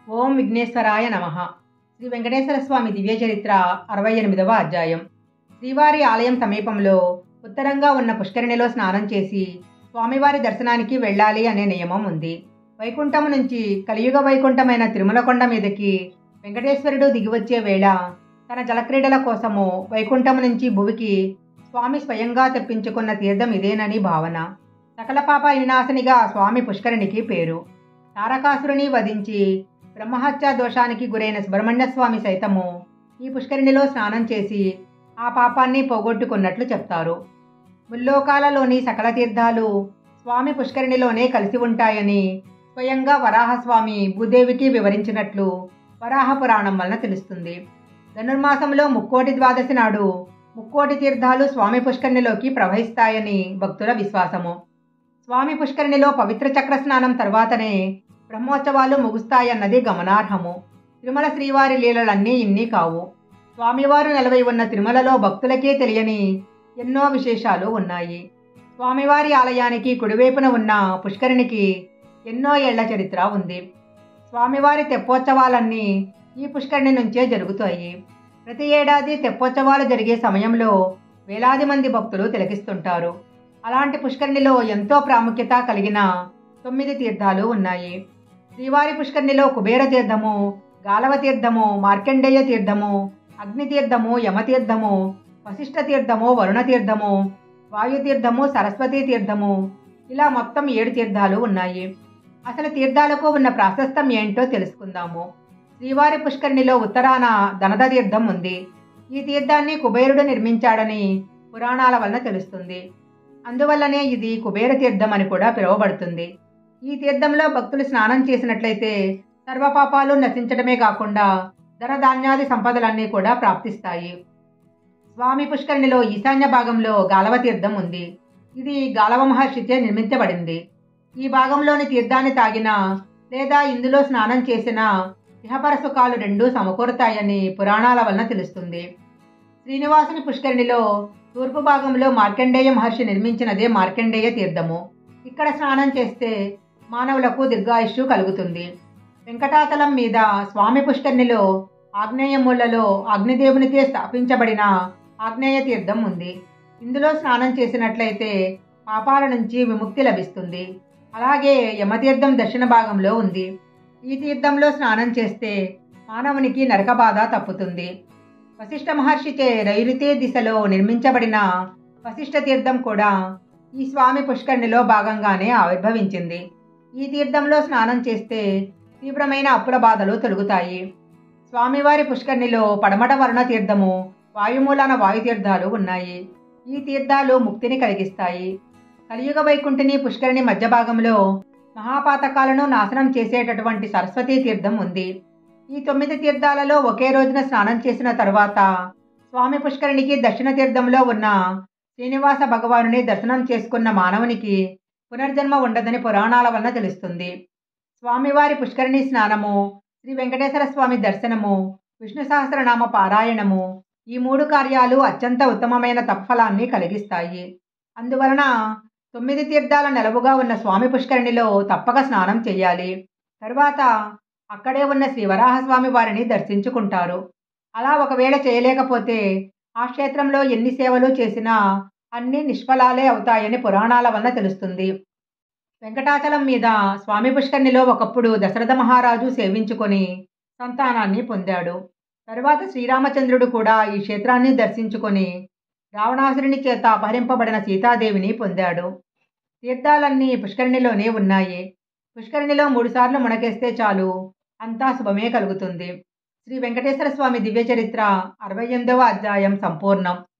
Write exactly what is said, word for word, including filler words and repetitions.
ఓం విఘ్నేశ్వరాయ నమః. శ్రీ వెంకటేశ్వర స్వామి దివ్య చరిత్ర అరవై ఎనిమిదవ అధ్యాయం. శ్రీవారి ఆలయం సమీపంలో ఉత్తరంగా ఉన్న పుష్కరిణిలో స్నానం చేసి స్వామివారి దర్శనానికి వెళ్ళాలి అనే నియమం ఉంది. వైకుంఠం నుంచి కలియుగ వైకుంఠమైన తిరుమలకొండ మీదకి వెంకటేశ్వరుడు దిగివచ్చే వేళ తన జలక్రీడల కోసము వైకుంఠం నుంచి భువికి స్వామి స్వయంగా తెప్పించుకున్న తీర్థం ఇదేనని భావన. సకల పాప వినాశనిగా స్వామి పుష్కరిణికి పేరు. తారకాసురుని వధించి బ్రహ్మహత్య దోషానికి గురైన సుబ్రహ్మణ్య స్వామి సైతము ఈ పుష్కరిణిలో స్నానం చేసి ఆ పాపాన్ని పోగొట్టుకున్నట్లు చెప్తారు. ముల్లోకాలలోని సకల తీర్థాలు స్వామి పుష్కరిణిలోనే కలిసి ఉంటాయని స్వయంగా వరాహస్వామి భూదేవికి వివరించినట్లు వరాహ పురాణం వలన తెలుస్తుంది. ధనుర్మాసంలో ముక్కోటి ద్వాదశి నాడు ముక్కోటి తీర్థాలు స్వామి పుష్కరిణిలోకి ప్రవహిస్తాయని భక్తుల విశ్వాసము. స్వామి పుష్కరిణిలో పవిత్ర చక్ర స్నానం తర్వాతనే బ్రహ్మోత్సవాలు ముగుస్తాయన్నది గమనార్హము. తిరుమల శ్రీవారి లీలలన్నీ ఇన్ని కావు. స్వామివారు నిలవై ఉన్న తిరుమలలో భక్తులకే తెలియని ఎన్నో విశేషాలు ఉన్నాయి. స్వామివారి ఆలయానికి కుడివైపున ఉన్న పుష్కరిణికి ఎన్నో ఏళ్ల చరిత్ర ఉంది. స్వామివారి తెప్పోత్సవాలన్నీ ఈ పుష్కరిణి నుంచే జరుగుతాయి. ప్రతి ఏడాది తెప్పోత్సవాలు జరిగే సమయంలో వేలాది మంది భక్తులు తిలకిస్తుంటారు. అలాంటి పుష్కరిణిలో ఎంతో ప్రాముఖ్యత కలిగిన తొమ్మిది తీర్థాలు ఉన్నాయి. శ్రీవారి పుష్కరిణిలో కుబేర తీర్థము, గాలవ తీర్థము, మార్కండేయ తీర్థము, అగ్నితీర్థము, యమతీర్థము, వశిష్ఠ తీర్థము, వరుణ తీర్థము, వాయుతీర్థము, సరస్వతీ తీర్థము, ఇలా మొత్తం ఏడు తీర్థాలు ఉన్నాయి. అసలు తీర్థాలకు ఉన్న ప్రాశస్త్యం ఏంటో తెలుసుకుందాము. శ్రీవారి పుష్కరిణిలో ఉత్తరాన ధనద తీర్థం ఉంది. ఈ తీర్థాన్ని కుబేరుడు నిర్మించాడని పురాణాల వలన తెలుస్తుంది. అందువల్లనే ఇది కుబేర తీర్థం అని కూడా పిలువబడుతుంది. ఈ తీర్థంలో భక్తులు స్నానం చేసినట్లయితే సర్వపాపాలు నశించడమే కాకుండా ధనధాన్యాది సంపదలన్నీ కూడా ప్రాప్తిస్తాయి. స్వామి పుష్కరిణిలో ఈశాన్య భాగంలో గాలవ తీర్థం ఉంది. ఇది గాలవ మహర్షిచే నిర్మించబడింది. ఈ భాగంలోని తీర్థాన్ని తాగినా లేదా ఇందులో స్నానం చేసినా ఇహపర సుఖాలు రెండూ సమకూరుతాయని పురాణాల వలన తెలుస్తుంది. శ్రీనివాసుని పుష్కరిణిలో తూర్పు భాగంలో మార్కండేయ మహర్షి నిర్మించినదే మార్కండేయ తీర్థము. ఇక్కడ స్నానం చేస్తే మానవులకు దీర్ఘాయుష్యు కలుగుతుంది. వెంకటాచలం మీద స్వామి పుష్కరిణిలో ఆగ్నేయ మూలలో అగ్నిదేవునికే స్థాపించబడిన ఆగ్నేయ తీర్థం ఉంది. ఇందులో స్నానం చేసినట్లయితే పాపాల నుంచి విముక్తి లభిస్తుంది. అలాగే యమతీర్థం దక్షిణ భాగంలో ఉంది. ఈ తీర్థంలో స్నానం చేస్తే మానవునికి నరక బాధ తప్పుతుంది. వశిష్ఠ మహర్షిచే నైరుతి దిశలో నిర్మించబడిన వశిష్ఠ తీర్థం కూడా ఈ స్వామి పుష్కరిణిలో భాగంగానే ఆవిర్భవించింది. ఈ తీర్థంలో స్నానం చేస్తే తీవ్రమైన అప్పుల బాధలు తొలగుతాయి. స్వామివారి పుష్కరిణిలో పడమట వరుణ తీర్థము, వాయుమూలాన వాయుతీర్థాలు ఉన్నాయి. ఈ తీర్థాలు ముక్తిని కలిగిస్తాయి. కలియుగ వైకుంఠిని పుష్కరిణి మధ్య భాగంలో మహాపాతకాలను నాశనం చేసేటటువంటి సరస్వతీ తీర్థం ఉంది. ఈ తొమ్మిది తీర్థాలలో ఒకే రోజున స్నానం చేసిన తరువాత స్వామి పుష్కరిణికి దక్షిణ తీర్థంలో ఉన్న శ్రీనివాస భగవానుని దర్శనం చేసుకున్న మానవునికి పునర్జన్మ ఉండదని పురాణాల వలన తెలుస్తుంది. స్వామివారి పుష్కరిణి స్నానము, శ్రీ వెంకటేశ్వర స్వామి దర్శనము, విష్ణు సహస్రనామ పారాయణము ఈ మూడు కార్యాలు అత్యంత ఉత్తమమైన తత్ఫలాన్ని కలిగిస్తాయి. అందువలన తొమ్మిది తీర్థాల నెలవుగా ఉన్న స్వామి పుష్కరిణిలో తప్పక స్నానం చేయాలి. తరువాత అక్కడే ఉన్న శ్రీ వరాహస్వామి వారిని దర్శించుకుంటారు. అలా ఒకవేళ చేయలేకపోతే ఆ క్షేత్రంలో ఎన్ని సేవలు చేసినా అన్ని నిష్ఫలాలే అవుతాయని పురాణాల వలన తెలుస్తుంది. వెంకటాచలం మీద స్వామి పుష్కరిణిలో ఒకప్పుడు దశరథ మహారాజు సేవించుకొని సంతానాన్ని పొందాడు. తరువాత శ్రీరామచంద్రుడు కూడా ఈ క్షేత్రాన్ని దర్శించుకొని రావణాసురుని చేత అపహరింపబడిన సీతాదేవిని పొందాడు. తీర్థాలన్నీ పుష్కరిణిలోనే ఉన్నాయి. పుష్కరిణిలో మూడుసార్లు మునకేస్తే చాలు, అంతా శుభమే కలుగుతుంది. శ్రీ వెంకటేశ్వర స్వామి దివ్య చరిత్ర అరవై ఎనిమిదవ అధ్యాయం సంపూర్ణం.